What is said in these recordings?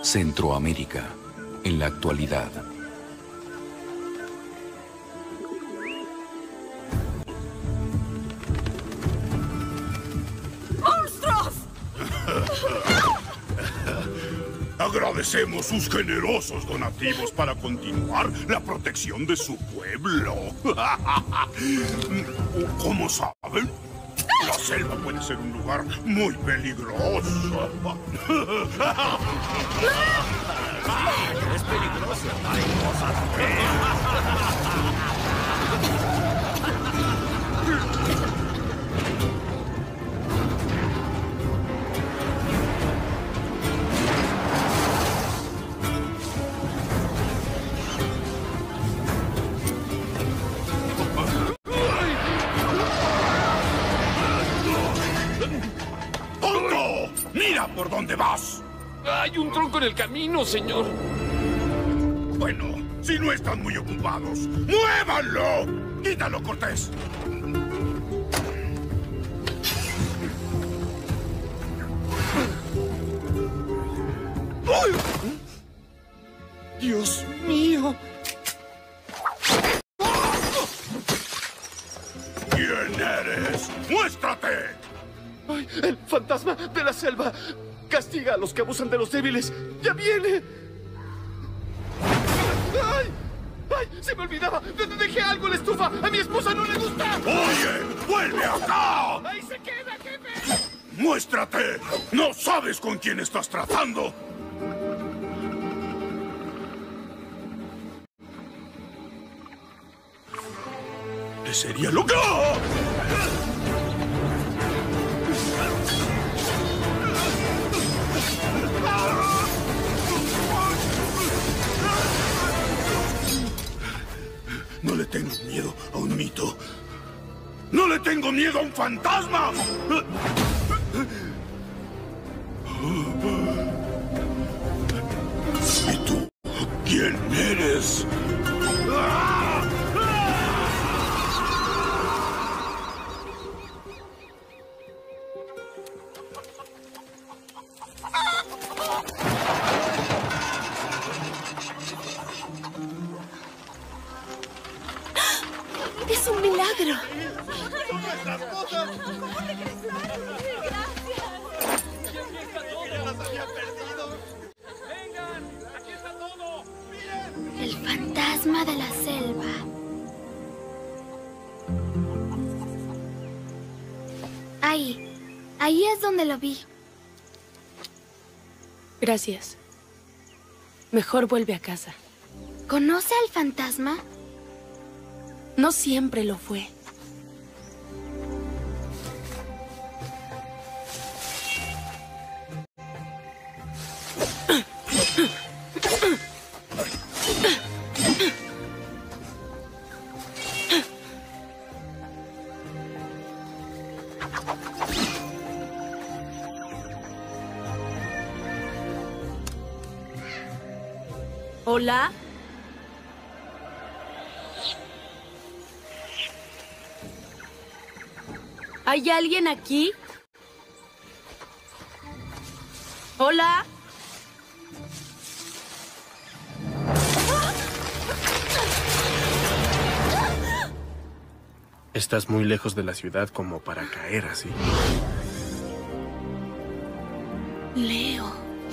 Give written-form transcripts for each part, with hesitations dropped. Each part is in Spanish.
Centroamérica, en la actualidad. ¡Monstruos! Agradecemos sus generosos donativos para continuar la protección de su pueblo. ¿Cómo saben? La selva puede ser un lugar muy peligroso. Es peligroso. Hay cosas feas. ¡Mira por dónde vas! ¡Hay un tronco en el camino, señor! Bueno, si no están muy ocupados, ¡muévanlo! ¡Quítalo, Cortés! ¡Ay! ¡Dios mío! ¿Quién eres? ¡Muéstrate! ¡Ay! ¡El fantasma de la selva! ¡Castiga a los que abusan de los débiles! ¡Ya viene! ¡Ay! ¡Ay! ¡Se me olvidaba! ¡Dejé algo en la estufa! ¡A mi esposa no le gusta! ¡Oye! ¡Vuelve acá! ¡Ahí se queda, jefe! ¡Muéstrate! ¡No sabes con quién estás tratando! ¿Qué sería lo que...? No le tengo miedo a un mito. ¡No le tengo miedo a un fantasma! ¿Y tú? ¿Quién eres? ¡Es un milagro! ¡Son nuestras cosas! ¿Cómo regresaron? ¡Gracias! ¡Ya las había perdido! ¡Vengan! ¡Aquí está todo! El fantasma de la selva. Ahí es donde lo vi. Gracias. Mejor vuelve a casa. ¿Conoce al fantasma? No siempre lo fue. ¿Hola? ¿Hay alguien aquí? ¿Hola? Estás muy lejos de la ciudad como para caer así. Leo.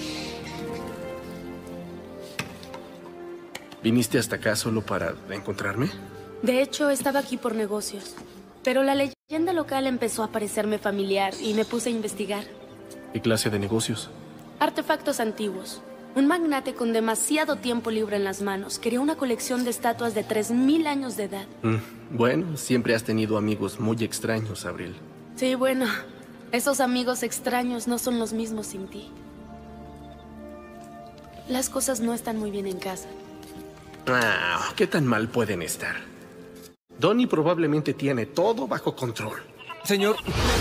¿Viniste hasta acá solo para encontrarme? De hecho, estaba aquí por negocios. Pero la leyenda local empezó a parecerme familiar y me puse a investigar. ¿Qué clase de negocios? Artefactos antiguos. Un magnate con demasiado tiempo libre en las manos quería una colección de estatuas de 3000 años de edad. Bueno, siempre has tenido amigos muy extraños, Abril. Sí, bueno, esos amigos extraños no son los mismos sin ti. Las cosas no están muy bien en casa. Ah, ¿qué tan mal pueden estar? Donnie probablemente tiene todo bajo control. Señor,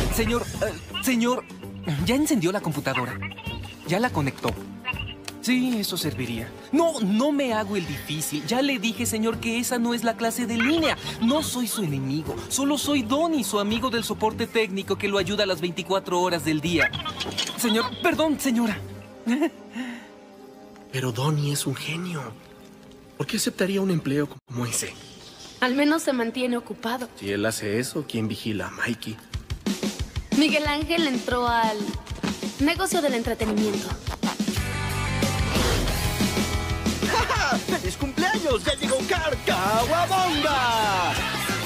ya encendió la computadora. Ya la conectó. Sí, eso serviría. No me hago el difícil. Ya le dije, señor, que esa no es la clase de línea. No soy su enemigo. Solo soy Donnie, su amigo del soporte técnico que lo ayuda a las 24 horas del día. Señor, perdón, señora. Pero Donnie es un genio. ¿Por qué aceptaría un empleo como ese? Al menos se mantiene ocupado. Si él hace eso, ¿quién vigila a Mikey? Miguel Ángel entró al negocio del entretenimiento. ¡Feliz cumpleaños! ¡Ya llegó Carcahuabonga!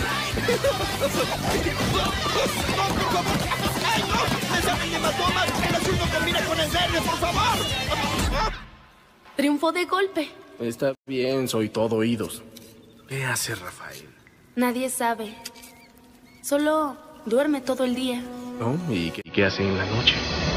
¡Ay, no! ¡Esa me mató más! ¡El azul no combina con el verde, por favor! Triunfó de golpe. Está bien, soy todo oídos. ¿Qué hace Rafael? Nadie sabe. Solo duerme todo el día. ¿No? ¿Y qué hace en la noche?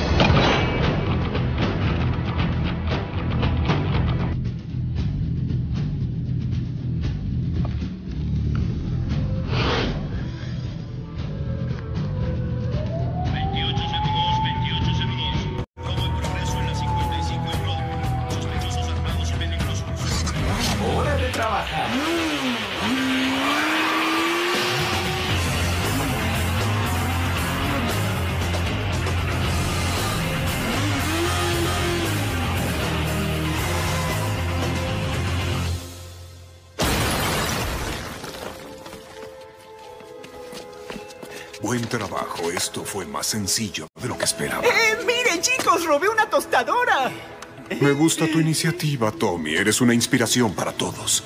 Buen trabajo. Esto fue más sencillo de lo que esperaba. ¡Miren, chicos! ¡Robé una tostadora! Me gusta tu iniciativa, Tommy. Eres una inspiración para todos.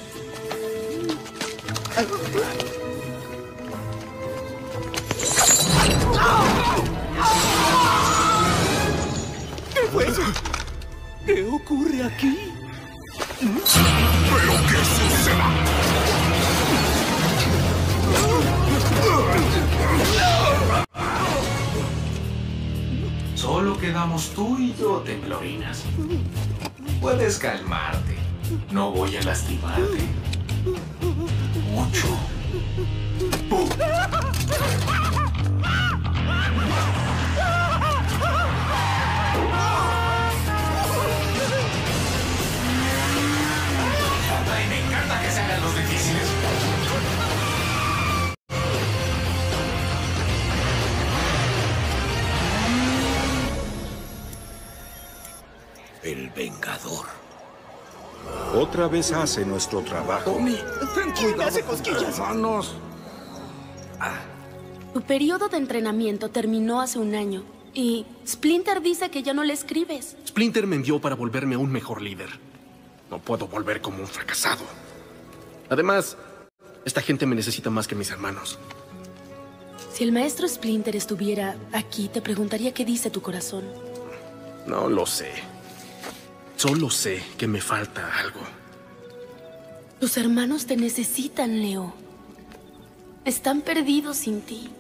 ¿Qué fue eso? ¿Qué ocurre aquí? ¿Pero qué sucede? Solo quedamos tú y yo, temblorinas. Puedes calmarte. No voy a lastimarte. Mucho. Ay, me encanta que se hagan los difíciles. El Vengador. Otra vez hace nuestro trabajo. Tommy, ten cuidado. Hace cosquillas. Manos. Tu periodo de entrenamiento terminó hace un año. Y Splinter dice que ya no le escribes. Splinter me envió para volverme un mejor líder. No puedo volver como un fracasado. Además, esta gente me necesita más que mis hermanos. Si el maestro Splinter estuviera aquí, te preguntaría qué dice tu corazón. No lo sé. Solo sé que me falta algo. Tus hermanos te necesitan, Leo. Están perdidos sin ti.